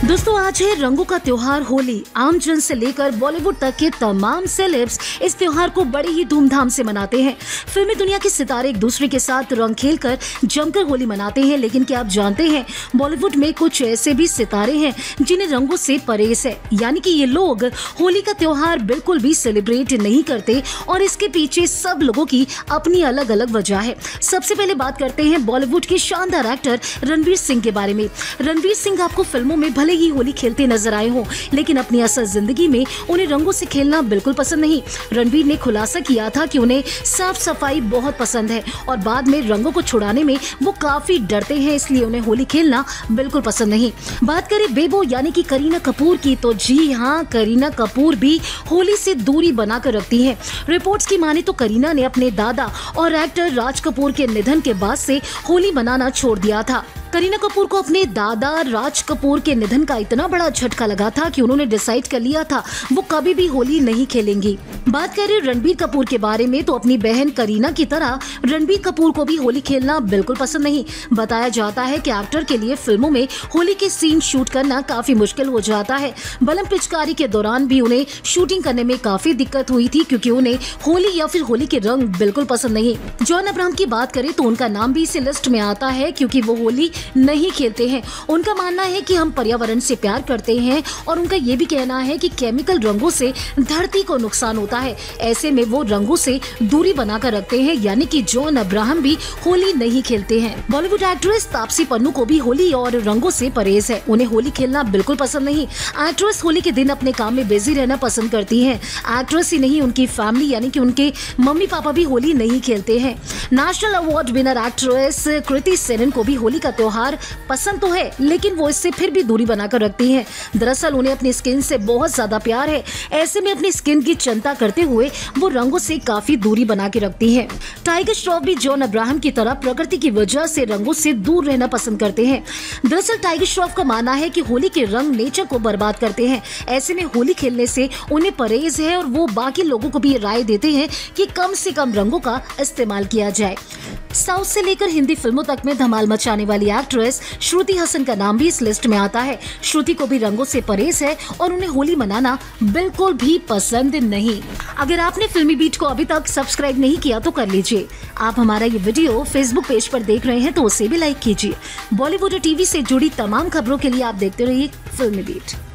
दोस्तों आज है रंगों का त्योहार होली। आम जन से लेकर बॉलीवुड तक के तमाम सेलेब्स इस त्योहार को बड़े ही धूमधाम से मनाते हैं। फिल्मी दुनिया के सितारे एक दूसरे के साथ रंग खेलकर जमकर होली मनाते हैं, लेकिन क्या आप जानते हैं बॉलीवुड में कुछ ऐसे भी सितारे हैं जिन्हें रंगों से परहेज है, यानी कि ये लोग होली का त्योहार बिल्कुल भी सेलिब्रेट नहीं करते और इसके पीछे सब लोगों की अपनी अलग अलग वजह है। सबसे पहले बात करते हैं बॉलीवुड के शानदार एक्टर रणवीर सिंह के बारे में। रणवीर सिंह आपको फिल्मों में भले ही होली खेलते नजर आए हो, लेकिन अपनी असल जिंदगी में उन्हें रंगों से खेलना बिल्कुल पसंद नहीं। रणवीर ने खुलासा किया था कि उन्हें साफ सफाई बहुत पसंद है और बाद में रंगों को छुड़ाने में वो काफी डरते हैं, इसलिए उन्हें होली खेलना बिल्कुल पसंद नहीं। बात करें बेबो यानी कि करीना कपूर की, तो जी हाँ, करीना कपूर भी होली से दूरी बनाकर रखती है। रिपोर्ट्स की माने तो करीना ने अपने दादा और एक्टर राज कपूर के निधन के बाद से होली मनाना छोड़ दिया था। करीना कपूर को अपने दादा राज कपूर के निधन का इतना बड़ा झटका लगा था कि उन्होंने डिसाइड कर लिया था वो कभी भी होली नहीं खेलेंगी। बात करें रणबीर कपूर के बारे में, तो अपनी बहन करीना की तरह रणबीर कपूर को भी होली खेलना बिल्कुल पसंद नहीं। बताया जाता है कि एक्टर के लिए फिल्मों में होली के सीन शूट करना काफी मुश्किल हो जाता है। बलम पिचकारी के दौरान भी उन्हें शूटिंग करने में काफी दिक्कत हुई थी, क्योंकि उन्हें होली या फिर होली के रंग बिल्कुल पसंद नहीं। जॉन अब्राहम की बात करें तो उनका नाम भी इसी लिस्ट में आता है, क्योंकि वो होली नहीं खेलते हैं। उनका मानना है कि हम पर्यावरण से प्यार करते हैं और उनका ये भी कहना है कि केमिकल रंगों से धरती को नुकसान होता है, ऐसे में वो रंगों से दूरी बनाकर रखते हैं, यानी कि जॉन अब्राहम भी होली नहीं खेलते हैं। बॉलीवुड एक्ट्रेस तापसी पन्नू को भी होली और रंगों से परहेज है, उन्हें होली खेलना बिल्कुल पसंद नहीं। एक्ट्रेस होली के दिन अपने काम में बिजी रहना पसंद करती है। एक्ट्रेस ही नहीं, उनकी फैमिली यानी कि उनके मम्मी पापा भी होली नहीं खेलते हैं। National award winner actress Kriti Sanon को भी होली का त्योहार पसंद तो है, लेकिन वो इससे फिर भी दूरी बनाकर रखती हैं। दरअसल उन्हें अपनी स्किन से बहुत ज्यादा प्यार है, ऐसे में अपनी स्किन की चिंता करते हुए वो रंगों से काफी दूरी बना के रखती हैं। टाइगर श्रॉफ भी जॉन अब्राहम की तरह प्रकृति की वजह से रंगों से दूर रहना पसंद करते हैं। दरअसल टाइगर श्रॉफ का मानना है कि होली के रंग नेचर को बर्बाद करते हैं, ऐसे में होली खेलने से उन्हें परहेज है और वो बाकी लोगों को भी राय देते हैं कि कम से कम रंगों का इस्तेमाल किया जाए। साउथ से लेकर हिंदी फिल्मों तक में धमाल मचाने वाली एक्ट्रेस श्रुति हसन का नाम भी इस लिस्ट में आता है। श्रुति को भी रंगों से परहेज है और उन्हें होली मनाना बिल्कुल भी पसंद नहीं। अगर आपने फिल्मी बीट को अभी तक सब्सक्राइब नहीं किया तो कर लीजिए। आप हमारा ये वीडियो फेसबुक पेज पर देख रहे हैं तो उसे भी लाइक कीजिए। बॉलीवुड और टीवी से जुड़ी तमाम खबरों के लिए आप देखते रहिए फिल्मी बीट।